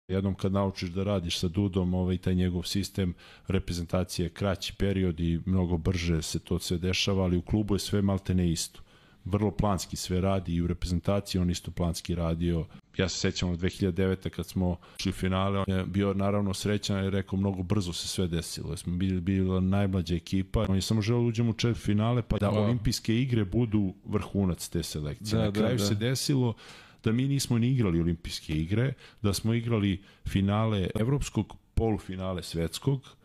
Jednom kad naučiš da radiš sa Dudom, taj njegov sistem reprezentacije, kraći period i mnogo brže se to sve dešava, ali u klubu je sve maltene isto. Vrlo planski sve radi i u reprezentaciji on isto planski radio. Ja se sećam od 2009. kad smo šli u finale, on je bio naravno srećan i rekao mnogo brzo se sve desilo. Jer smo bili najmlađa ekipa. On je samo želeo da uđemo u četvrtfinale pa da olimpijske igre budu vrhunac te selekcije. Na kraju se desilo da mi nismo ni igrali olimpijske igre, da smo igrali finale evropskog, polufinale svetskog,